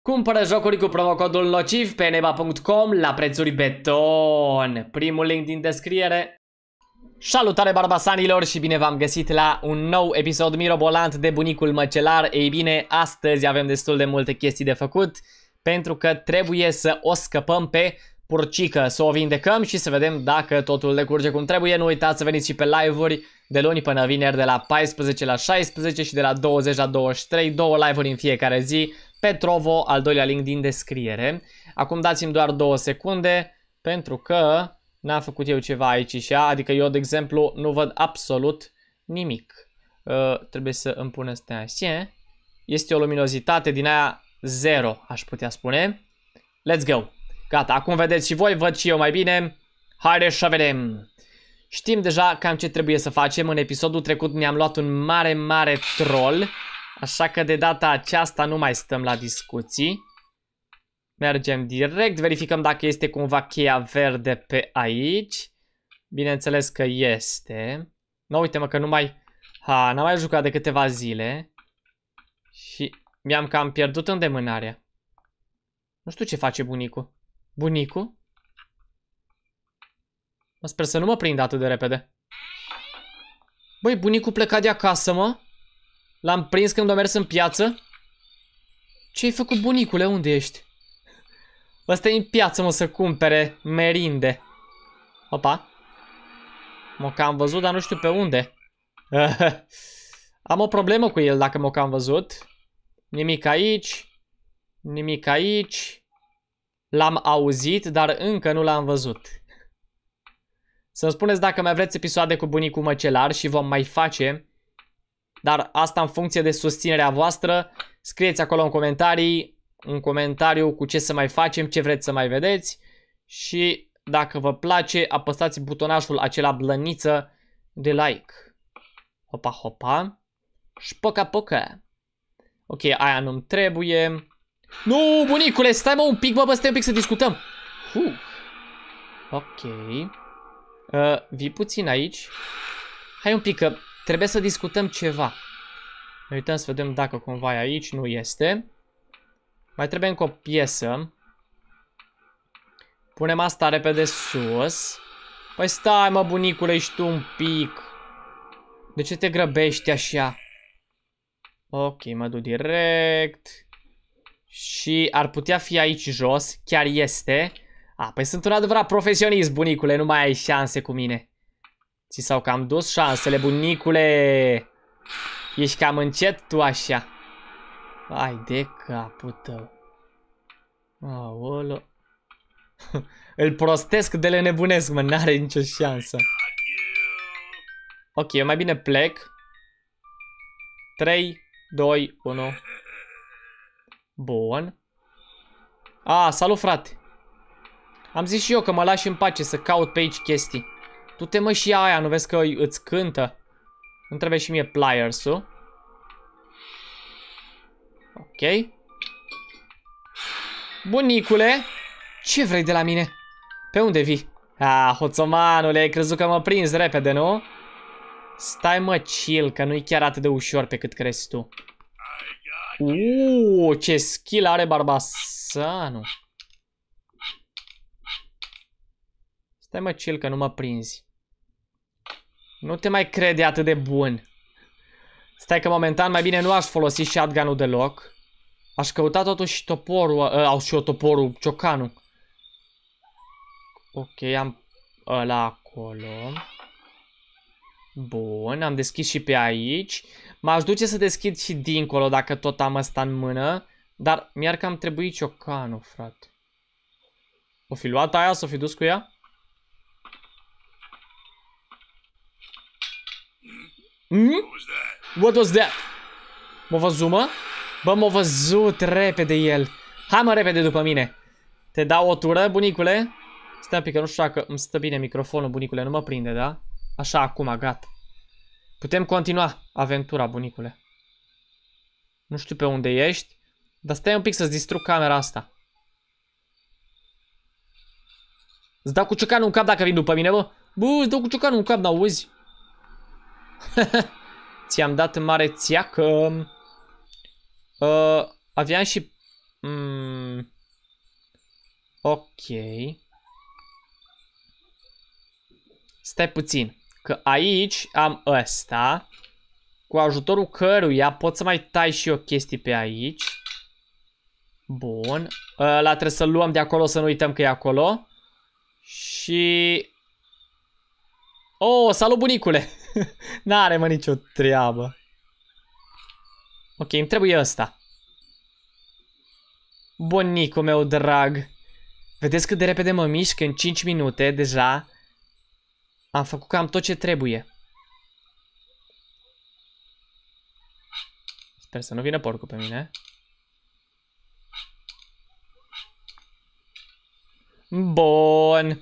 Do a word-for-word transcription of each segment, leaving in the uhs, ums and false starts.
Cumpără jocuri cu promocodul nociv pe neba punct com la prețuri beton. Primul link din descriere. Salutare barbasanilor și bine v-am găsit la un nou episod mirobolant de Bunicul Măcelar. Ei bine, astăzi avem destul de multe chestii de făcut pentru că trebuie să o scăpăm pe Purcică, să o vindecăm și să vedem dacă totul decurge cum trebuie. Nu uitați să veniți și pe live-uri de luni până vineri de la paisprezece la șaisprezece și de la douăzeci la douăzeci și trei, două live-uri în fiecare zi pe Trovo, al doilea link din descriere. Acum dați-mi doar două secunde pentru că n-am făcut eu ceva aici și a, adică eu, de exemplu, nu văd absolut nimic. Uh, trebuie să îmi pun astea așa. Este o luminozitate din aia zero, aș putea spune. Let's go! Gata, acum vedeți și voi, văd și eu mai bine. Haide să vedem! Știm deja cam ce trebuie să facem. În episodul trecut ne-am luat un mare, mare troll. Așa că de data aceasta nu mai stăm la discuții. Mergem direct, verificăm dacă este cumva cheia verde pe aici. Bineînțeles că este. Nu, uite-mă că nu mai... Ha, n-am mai jucat de câteva zile. Și mi-am cam pierdut îndemânarea. Nu știu ce face bunicul. Bunicul? Mă sper să nu mă prind atât de repede. Băi, bunicul pleca de acasă, mă? L-am prins când a mers în piață? Ce-ai făcut, bunicule? Unde ești? Ăsta e în piață, mă, să cumpere merinde. Opa. M-o cam văzut, dar nu știu pe unde. Am o problemă cu el dacă m-o cam văzut. Nimic aici. Nimic aici. L-am auzit, dar încă nu l-am văzut. Să-mi spuneți dacă mai vreți episoade cu Bunicul Măcelar și vom mai face. Dar asta în funcție de susținerea voastră. Scrieți acolo în comentarii. Un comentariu cu ce să mai facem, ce vreți să mai vedeți. Și dacă vă place, apăsați butonașul acela blăniță de like. Hopa, hopa. Șpoca, poca. Ok, aia nu-mi trebuie. Nu, bunicule, stai mă un pic, mă, bă, stai un pic să discutăm. Uh. Ok. Uh, vii puțin aici. Hai un pic, că trebuie să discutăm ceva. Ne uităm să vedem dacă cumva e aici. Nu este. Mai trebuie încă o piesă. Punem asta repede sus. Păi stai, mă, bunicule, ești tu un pic. De ce te grăbești așa? Ok, mă duc direct. Și ar putea fi aici jos. Chiar este. A, păi sunt un adevărat profesionist, bunicule. Nu mai ai șanse cu mine. Ți s-au cam dus șansele, bunicule. Ești cam încet tu așa. Hai de capul tău. Aolo. Îl prostesc de le nebunesc, mă, n-are nicio șansă. Ok, eu mai bine plec. trei, doi, unu. Bun. A, salut, frate. Am zis și eu că mă lași în pace să caut pe aici chestii. Tu te mă și aia, nu vezi că îți cântă? Îmi trebuie și mie pliers-ul. Ok. Bunicule, ce vrei de la mine? Pe unde vii? Ah, hoțomanule, ai crezut că mă prinzi repede, nu? Stai mă chill, că nu-i chiar atât de ușor pe cât crezi tu. Uuu, ce skill are Barbasanu. Stai mă chill, că nu mă prinzi. Nu te mai crede atât de bun. Stai că momentan mai bine nu aș folosi shotgun-ul deloc. Aș căuta totuși toporul, au și eu toporul, ciocanul. Ok, am ăla acolo. Bun, am deschis și pe aici. M-aș duce să deschid și dincolo dacă tot am ăsta în mână. Dar mi-ar cam trebui ciocanul, frate. O fi luat aia, s-o fi dus cu ea? Hmm? What was that? M-a văzut, mă? Bă, m-a văzut repede el. Hai, mă, repede după mine. Te dau o tură, bunicule? Stai un pic, că nu știu dacă îmi stă bine microfonul, bunicule. Nu mă prinde, da? Așa, acum, gata. Putem continua aventura, bunicule. Nu știu pe unde ești. Dar stai un pic să-ți distrug camera asta. Îți dau cu ciocanul în cap dacă vin după mine, bă. Bă, îți dau cu ciocanul în cap, n-auzi? Ți-am dat în mare țiacă. Uh, aveam și Mm. Ok. Stai puțin. Că aici am ăsta. Cu ajutorul căruia pot să mai tai și eu chestii pe aici. Bun. Ăla trebuie să-l luăm de acolo, să nu uităm că e acolo. Și... Oh, salut bunicule! N-are mă nicio treabă. Ok, îmi trebuie ăsta. Bunicul meu drag. Vedeți cât de repede mă mișc? În cinci minute deja am făcut cam tot ce trebuie. Sper să nu vină porcul pe mine. Bun.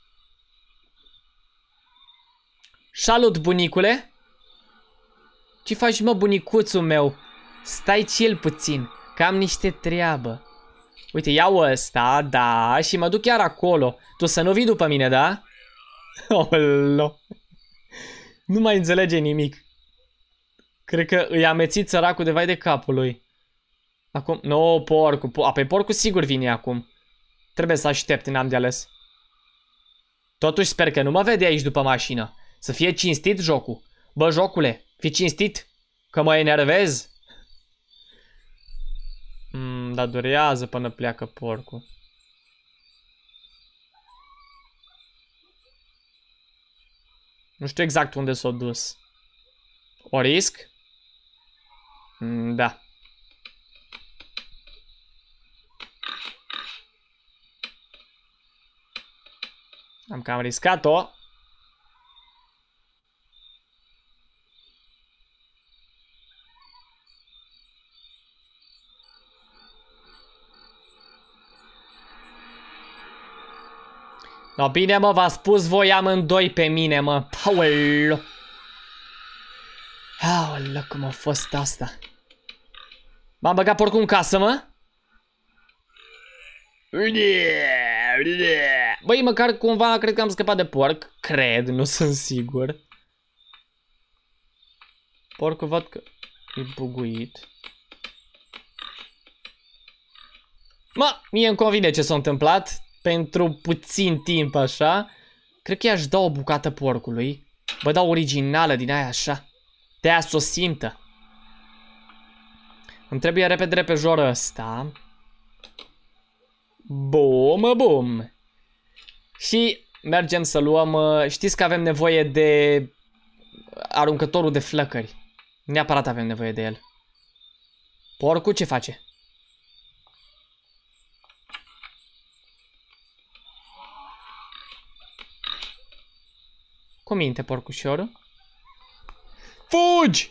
Salut, bunicule. Ce faci, mă, bunicuțul meu? Stai chill puțin, că am niște treabă. Uite, iau ăsta, da, și mă duc chiar acolo. Tu să nu vii după mine, da? Olo. Nu mai înțelege nimic. Cred că îi amețit săracul de vai de capul lui. Acum, nu, no, porcul. Po Apoi porcul sigur vine acum. Trebuie să aștept, n-am de ales. Totuși sper că nu mă vede aici după mașină. Să fie cinstit jocul. Bă, jocule, fii cinstit, că mă enervez. Mm, dar durează până pleacă porcul. Nu știu exact unde s-a dus. O risc? Mm, da. Am cam riscat-o. No, bine, mă, v-a spus voi amândoi pe mine, mă. Aoleu. Aoleu, cum a fost asta. M-am băgat porcul în casă, mă. Băi, măcar cumva cred că am scăpat de porc. Cred, nu sunt sigur. Porcul văd că e buguit. Mă, mie îmi convine ce s-a întâmplat. Pentru puțin timp așa. Cred că i-aș da o bucată porcului. Bă, dau originală din aia așa. De aia s-o simtă. Îmi trebuie repede repejor ăsta. Bum, bum. Și mergem să luăm. Știți că avem nevoie de aruncătorul de flăcări. Neapărat avem nevoie de el. Porcul ce face? Cu minte, porcușorul. Fugi!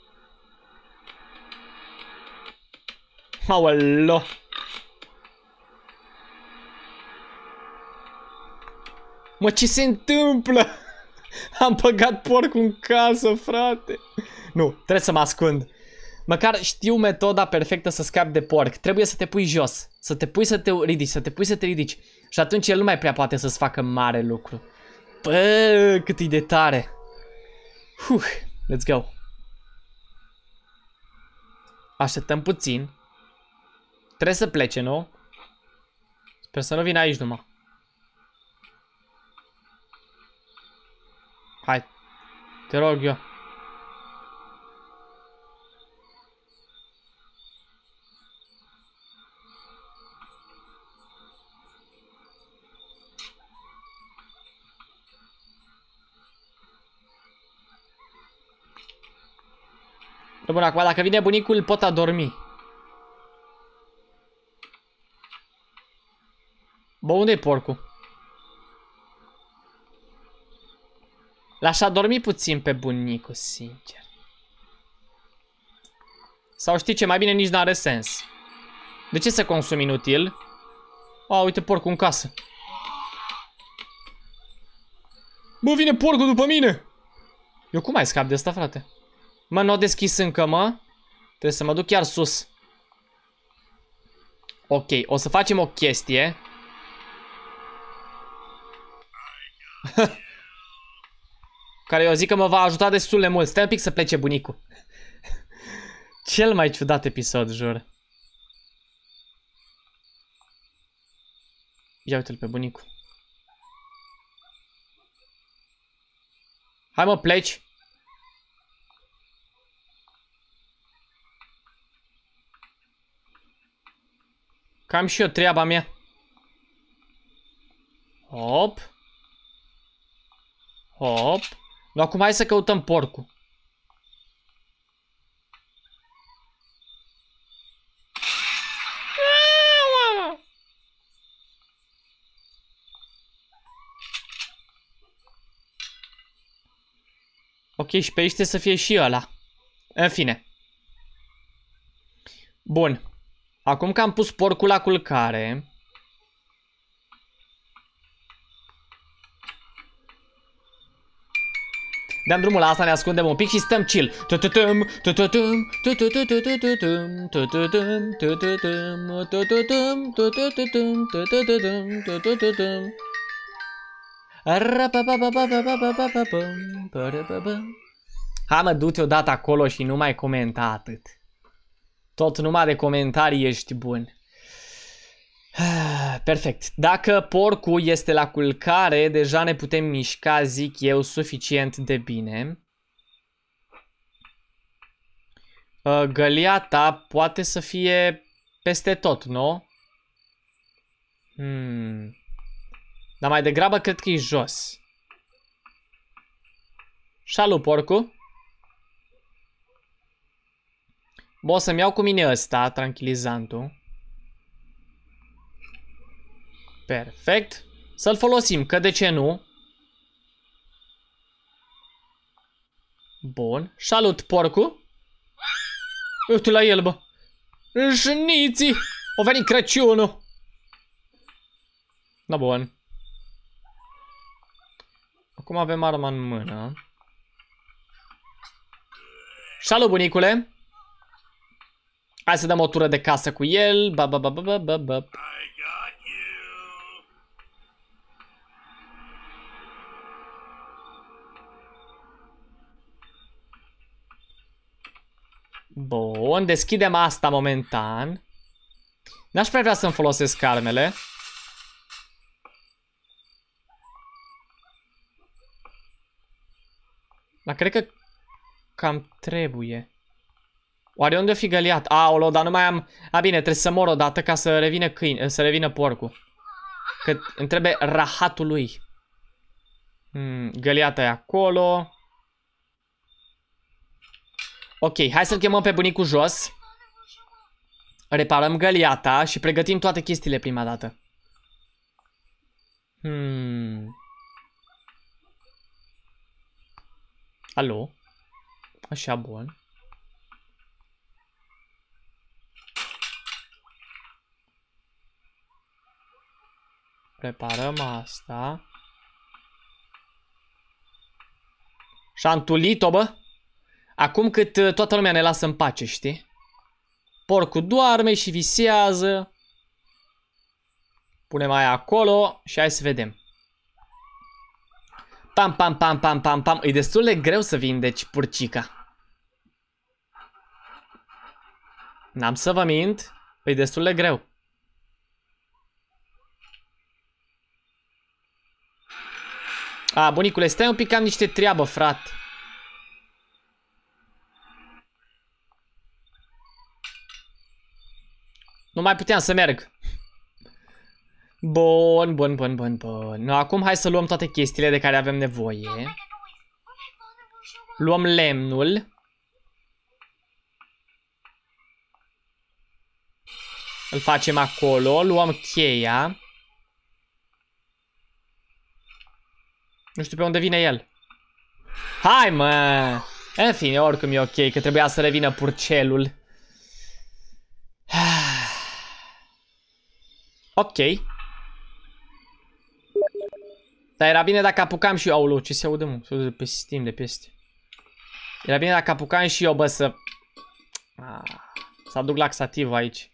Aoleo! Mă, ce se întâmplă? Am băgat porcul în casă, frate. Nu, trebuie să mă ascund. Măcar știu metoda perfectă să scapi de porc. Trebuie să te pui jos. Să te pui să te ridici, să te pui să te ridici. Și atunci el nu mai prea poate să-ți facă mare lucru. Bă, cât e de tare. Huh, let's go. Așteptăm puțin. Trebuie să plece, nu? Sper să nu vină aici numai. Hai. Te rog eu. Bun, acum dacă vine bunicul pot adormi. Bă, unde e porcul? L-aș adormi puțin pe bunicul, sincer. Sau știi ce, mai bine nici n-are sens. De ce să consum inutil? A, uite porcul în casă. Bă, vine porcul după mine! Eu cum mai scap de asta, frate? Mă, n-o deschis încă, mă. Trebuie să mă duc chiar sus. Ok, o să facem o chestie. Care eu zic că mă va ajuta destul de mult. Stai un pic să plece bunicul. Cel mai ciudat episod, jur. Ia uite-l pe bunicul. Hai mă, pleci. Cam și eu treaba mea. Hop. Hop. Nu, acum hai să căutăm porcul. Ok, și pe aici trebuie să fie și ăla. În fine. Bun. Acum că am pus porcul la culcare. Dăm drumul la asta, ne ascundem un pic și stăm chill. Hai mă, du-te odată acolo și nu mai comenta atât. Tot numai de comentarii ești bun. Perfect. Dacă porcul este la culcare, deja ne putem mișca, zic eu, suficient de bine. Găliata poate să fie peste tot, nu? Hmm. Dar mai degrabă cred că e jos. Salut, porcu. Bă, o să-mi iau cu mine ăsta, tranquilizantul. Perfect. Să-l folosim, că de ce nu? Bun. Salut, porcu. Uite la el, bă. Jniții. O venit Crăciunul. Da, bun. Acum avem arma în mână. Salut, bunicule. Hai să dăm o tură de casă cu el. Ba, ba, ba, ba, ba, ba. Bun, deschidem asta momentan. N-aș prea vrea să-mi folosesc armele. Dar cred că cam trebuie. Oare unde o fi găliat? Aolo, dar nu mai am... A, bine, trebuie să mor odată ca să revină câine, să revină porcul. Că îmi trebuie rahatul lui. Hmm, găliata e acolo. Ok, hai să-l chemăm pe bunicul jos. Reparăm găliata și pregătim toate chestiile prima dată. Hmm. Alo? Așa, bun. Preparăm asta. Și-a întulit-o, bă. Acum cât toată lumea ne lasă în pace, știi? Porcul doarme și visează. Punem aia acolo și hai să vedem. Pam, pam, pam, pam, pam, pam. E destul de greu să vindeci purcica. N-am să vă mint. E destul de greu. A, bunicule, stai un pic, am niște treabă, frate. Nu mai puteam să merg. Bun, bun, bun, bun, bun. No, acum hai să luăm toate chestiile de care avem nevoie. Luăm lemnul. Îl facem acolo. Luăm cheia. Nu știu pe unde vine el. Hai, mă! În fine, oricum e ok, că trebuia să revină purcelul. Ok. Dar era bine dacă apucam și eu. Aoleu, ce se aude, mă? Se aude pe Steam de peste. Era bine dacă apucam și eu, bă, să... Ah, să aduc laxativ aici.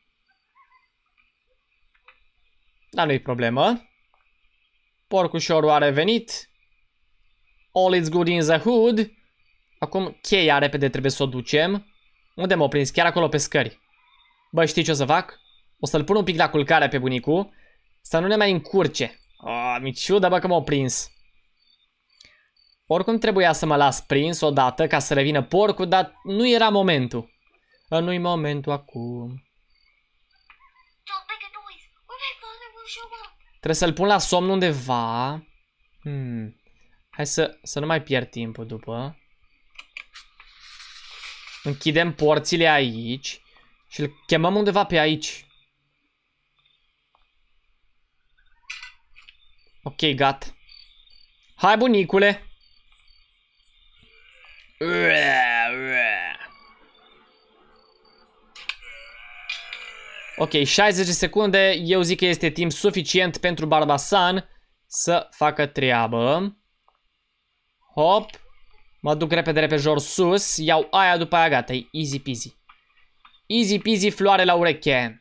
Dar nu-i problemă. Porcușorul a revenit. All is good in the hood. Acum cheia repede trebuie să o ducem. Unde m-au prins? Chiar acolo pe scări. Bă, știi ce o să fac? O să-l pun un pic la culcare pe bunicul. Să nu ne mai încurce. Oh, mi ciudă, bă, că m-au prins. Oricum trebuia să mă las prins odată ca să revină porcul, dar nu era momentul. Nu-i momentul acum. Trebuie să-l pun la somn undeva. Hmm. Hai să, să nu mai pierd timpul după. Închidem porțile aici. Și îl chemăm undeva pe aici. Ok, gata. Hai, bunicule. Ok, șaizeci de secunde. Eu zic că este timp suficient pentru Barbasan să facă treabă. Hop. Mă duc repede, repede jos sus. Iau aia, după aia gata. E easy peasy. Easy peasy, floare la ureche.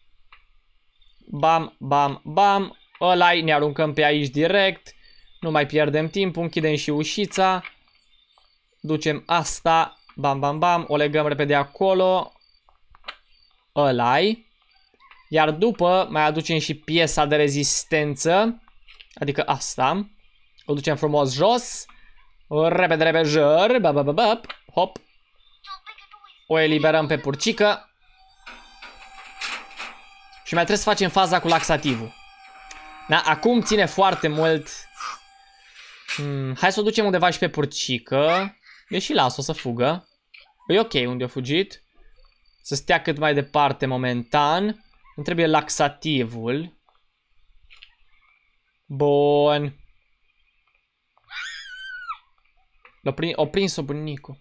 Bam, bam, bam. Ăla-i, ne aruncăm pe aici direct. Nu mai pierdem timp. Închidem și ușița. Ducem asta. Bam, bam, bam. O legăm repede acolo. Ăla-i. Iar după mai aducem și piesa de rezistență. Adică asta. O ducem frumos jos. Repede, repede, jăr. Bap, bap, bap. Hop. O eliberăm pe purcică. Și mai trebuie să facem faza cu laxativul. Da, acum ține foarte mult. Hmm, hai să o ducem undeva și pe purcică. Eu și las-o să fugă. E ok unde a fugit. Să stea cât mai departe momentan. Îmi trebuie laxativul. Bun. L-a prins, o prins-o bunicul.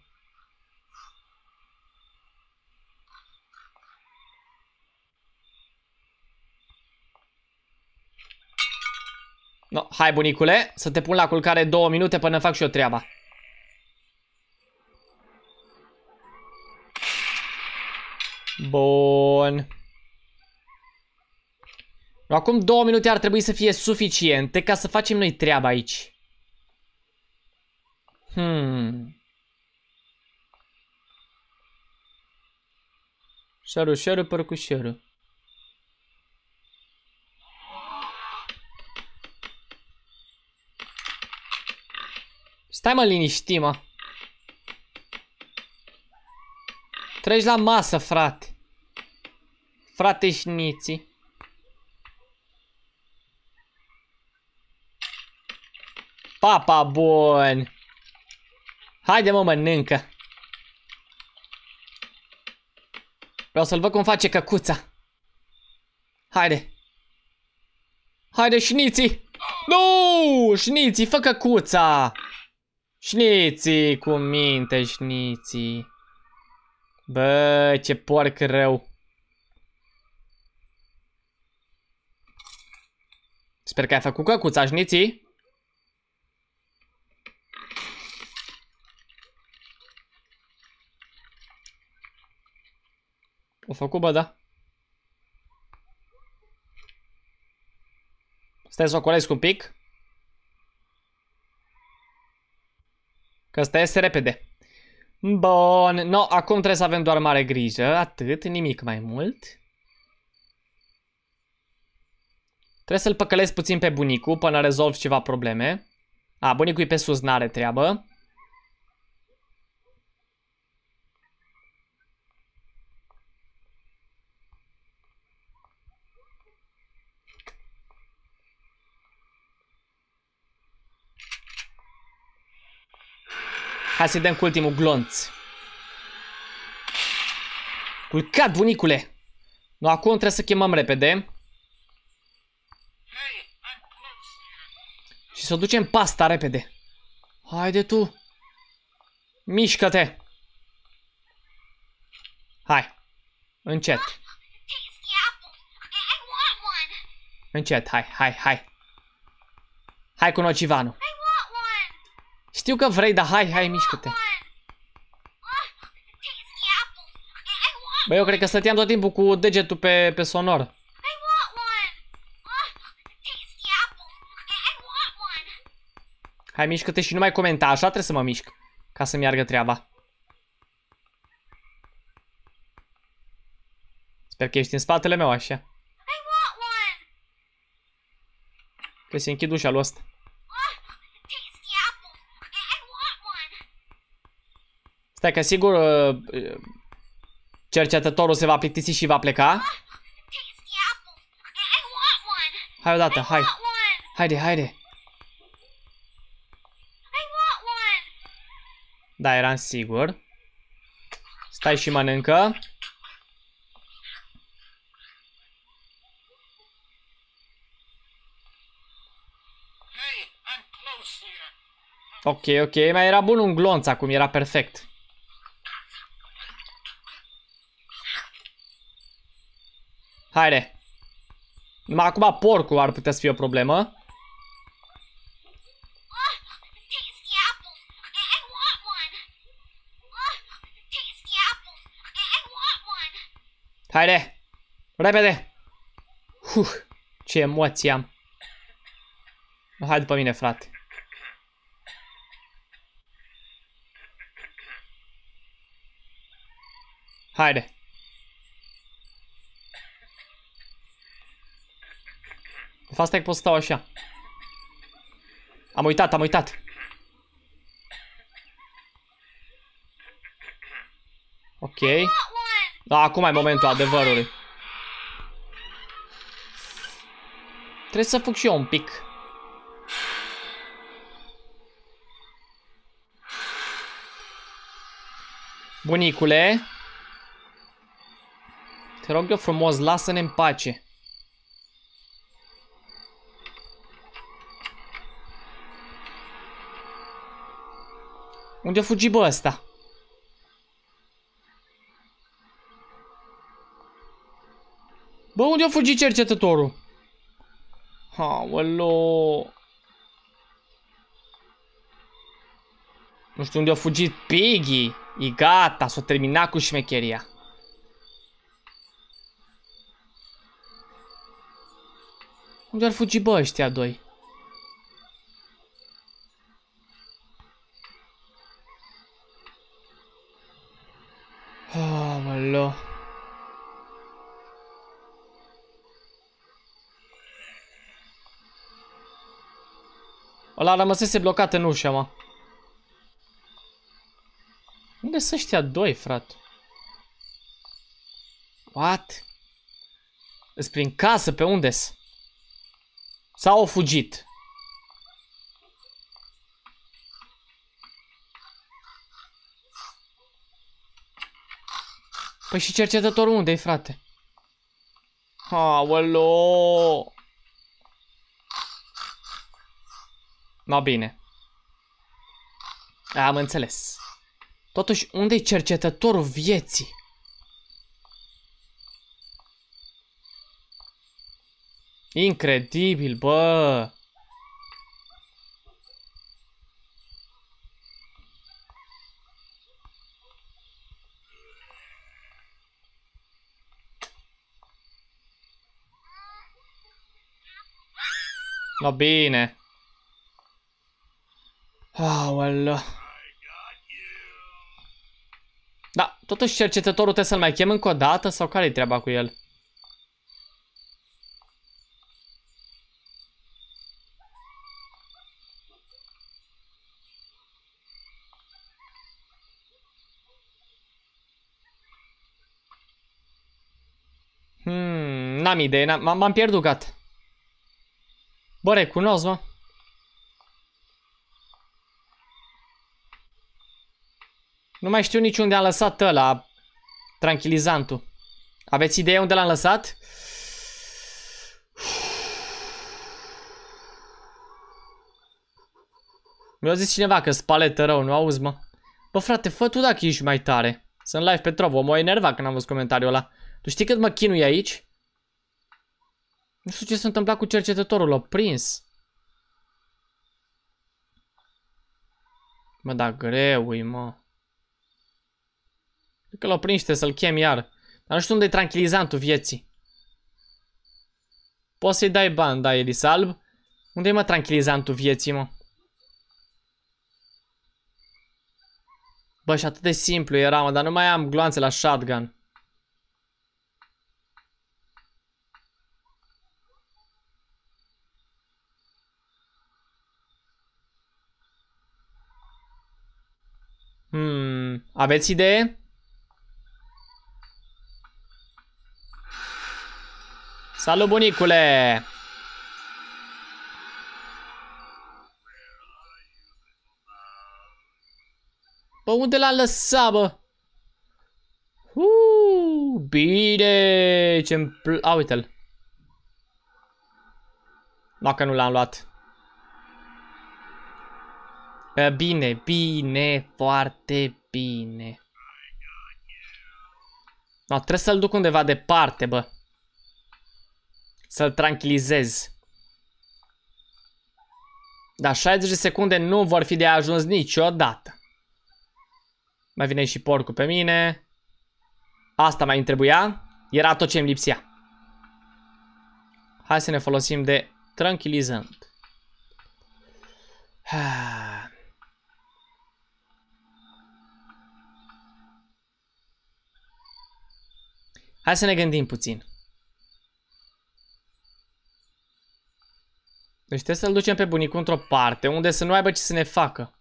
No, hai bunicule, să te pun la culcare două minute până fac și eu treaba. Bun. Acum două minute ar trebui să fie suficiente ca să facem noi treaba aici. Hmm. Șeru, șeru, părcușeru. Stai mă liniști, mă. Treci la masă, frate. Frate șniții. Papa bun. Haide mă, mănâncă. Vreau să-l văd cum face căcuța. Haide. Haide șniții. Nu, șniții, fă căcuța. Șniții, cu minte, șniții. Bă, ce porc rău. Sper că ai făcut căcuța, șniții. O făcut, bă, da. Stai să o colesc un pic. Că ăsta este repede. Bun, no, acum trebuie să avem doar mare grijă. Atât, nimic mai mult. Trebuie să-l păcălesc puțin pe bunicul până rezolv ceva probleme. A, bunicul e pe sus, n-are treabă. Hai să-i dăm cu ultimul glonț. Culcat, bunicule! No, acum trebuie să chemăm repede. Și să o ducem pasta repede. Haide tu. Mișcă-te. Hai. Încet. Încet, hai, hai, hai. Hai cu nocivanul. Știu că vrei, dar hai, hai, mișcă-te. Bă, eu cred că stăteam tot timpul cu degetul pe, pe sonor. Hai, mișcă-te și nu mai comenta, așa trebuie să mă mișc. Ca să meargă treaba. Sper că ești în spatele meu, așa. Trebuie să închid ușa lui ăsta. Stai că sigur cercetătorul se va plictisi și va pleca. Hai odată, hai. Haide, haide. Da, eram sigur. Stai și mănâncă. Ok, ok, mai era bun un glonț acum, era perfect. Haide. Numai acum porcul ar putea să fie o problemă. Haide. Repede. Uf, ce emoții am. Hai după mine, frate. Haide. De fapt, stai că pot să stau așa. Am uitat, am uitat. Ok. Da, acum e momentul adevărului. Trebuie să fug și eu un pic. Bunicule. Te rog eu frumos, lasă-ne în pace. Unde-a fugit, bă, ăsta? Bă, unde-a fugit cercetătorul? Aoleo. Nu știu unde a fugit Piggy. E gata, s-a terminat cu șmecheria. Unde ar fugi, bă, ăștia doi? Aoleo. Ăla rămăsese blocat în ușă, mă. Unde sunt ăștia doi, frate? What? Îs prin casă, pe unde-s? Sau au fugit? Păi și cercetătorul unde-i, frate? Aoleo. No, bine. Am înțeles. Totuși, unde-i cercetătorul vieții? Incredibil, bă! No, bine. Aoleu. Da, totuși cercetătorul trebuie să-l mai chem încă o dată sau care-i treaba cu el? Hmm, n-am idee, m-am pierdut, gata. Bă, recunosc, mă. Nu mai știu niciunde am lăsat ăla, tranquilizantul. Aveți idee unde l-am lăsat? Mi-a zis cineva că spaletă rău, nu auzi, mă? Bă, frate, fă tu dacă ești mai tare. Sunt live pe Trovo, m-a enervat când am văzut comentariul ăla. Tu știi cât mă chinui aici? Nu știu ce s-a întâmplat cu cercetătorul, l-a prins. Mă, da, greu-i, mă. Cred că l-a prins, trebuie să-l chem iar. Dar nu știu unde e tranquilizantul vieții. Poți să-i dai bani, da, Elisalb. Unde e, mă, tranquilizantul vieții, mă? Bă, și atât de simplu era, mă, dar nu mai am gloanțe la shotgun. Hmm, aveți idee? Salut, bunicule! Bă, unde l-a lăsat, bă? Uuu, bine, ce-mi pl... A, uite-l. No, că nu l-am luat. Bine, bine, foarte bine. No, trebuie să-l duc undeva departe, bă. Să-l tranquilizez. Dar șaizeci de secunde nu vor fi de ajuns niciodată. Mai vine și porcul pe mine. Asta mai îmi trebuia. Era tot ce îmi lipsea. Hai să ne folosim de tranquilizant. Hai să ne gândim puțin. Deci trebuie să-l ducem pe bunicul într-o parte unde să nu aibă ce să ne facă.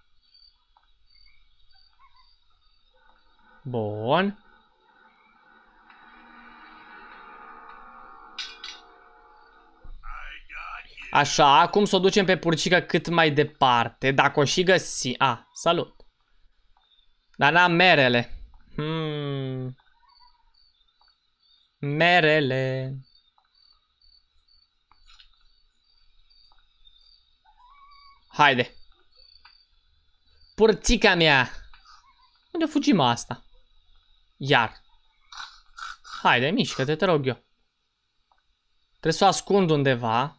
Bun. Așa, acum să o ducem pe purcică cât mai departe. Dacă o și găsi... A, salut. Dar n-am merele. Hmm. Merele. Haide. Purțica mea. Unde fugim asta? Iar. Haide, mișcă-te, te rog eu. Trebuie să o ascund undeva.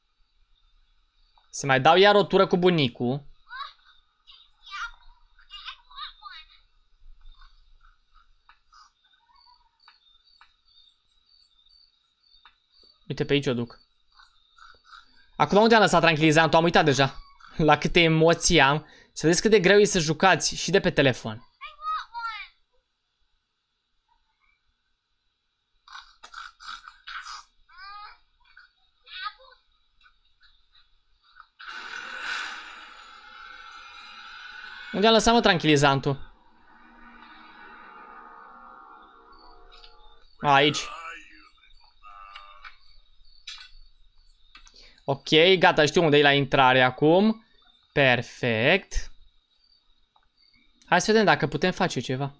Să mai dau iar o tură cu bunicul. Uite, pe aici o duc. Acum unde am lăsat tranquilizantul? Am uitat deja. La câte emoții am. Să vedeți cât de greu e să jucați și de pe telefon. Unde am lăsat, mă, tranquilizantul? Aici. Ok, gata, știu unde e la intrare acum. Perfect. Hai să vedem dacă putem face ceva.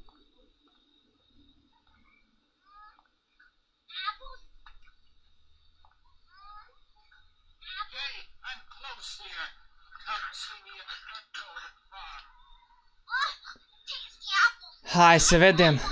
Hai să vedem.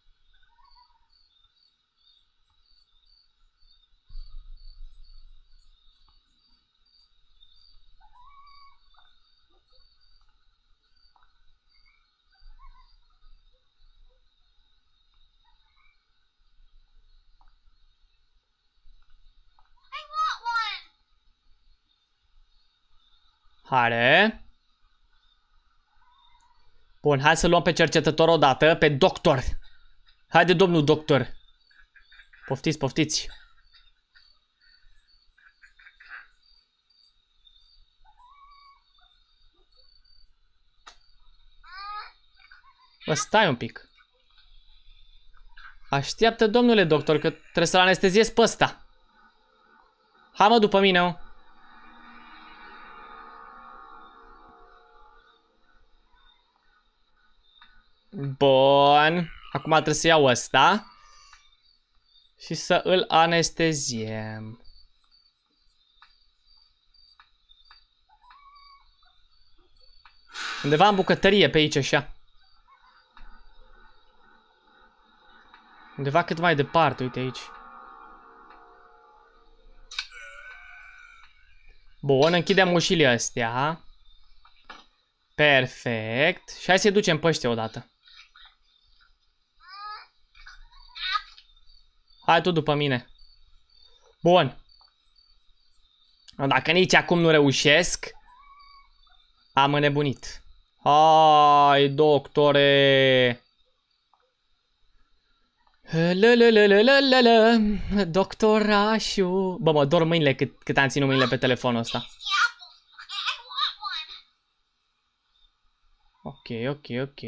Haide. Bun, hai să luăm pe cercetător odată, pe doctor. Haide, domnul doctor. Poftiți, poftiți. Bă, stai un pic. Așteaptă, domnule doctor, că trebuie să-l anesteziez pe ăsta. Hai, mă, după mine. Bun. Acum trebuie să iau ăsta și să îl anesteziem. Undeva în bucătărie, pe aici, așa. Undeva cât mai departe, uite aici. Bun, închidem ușile astea. Perfect. Și hai să-i ducem pe ăștia odată. Hai tu după mine. Bun. Dacă nici acum nu reușesc, am înnebunit. Hai, doctore. Lălălălălălă. Doctorașu. Bă, mă dor mâinile cât, cât am ținut mâinile pe telefonul ăsta. Ok, ok, ok.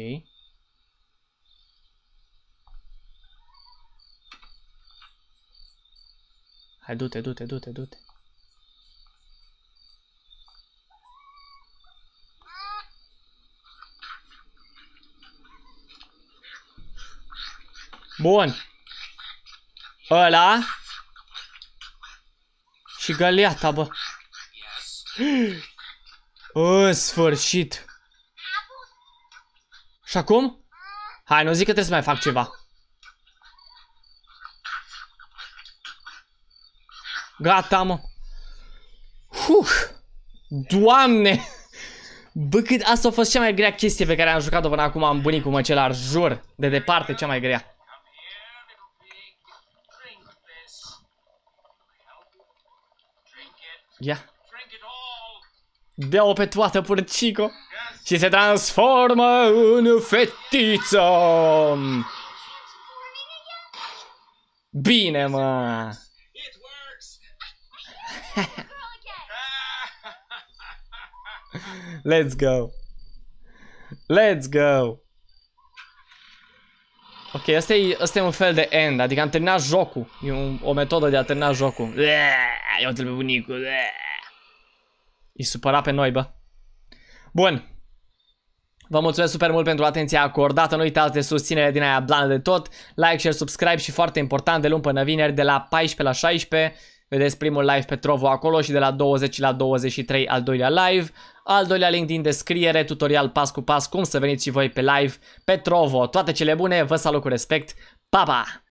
Hai, du-te, du-te, du-te, du-te. Bun. Ăla. Și găleata, bă. În sfârșit. Și acum? Hai, nu zic că trebuie să mai fac ceva. Gata, mă. Uf. Doamne. Bă, cât asta a fost cea mai grea chestie pe care am jucat-o până acum în bunicul măcelar, jur. De departe, cea mai grea. Ia. Dea-o pe toată, purcico. Și se transformă în fetiță. Bine, mă. Let's go. Let's go. Ok, asta e, asta e un fel de end. Adică am terminat jocul. E un, o metodă de a termina jocul. Eu trebuie bunicul. E supărat pe noi, bă. Bun. Vă mulțumesc super mult pentru atenția acordată. Nu uitați de susținere din aia blană de tot. Like, share, subscribe și foarte important, de luni până vineri, de la paisprezece la șaisprezece. Vedeți primul live pe Trovo acolo și de la douăzeci la douăzeci și trei al doilea live. Al doilea link din descriere, tutorial pas cu pas cum să veniți și voi pe live pe Trovo. Toate cele bune, vă salut cu respect. Pa, pa!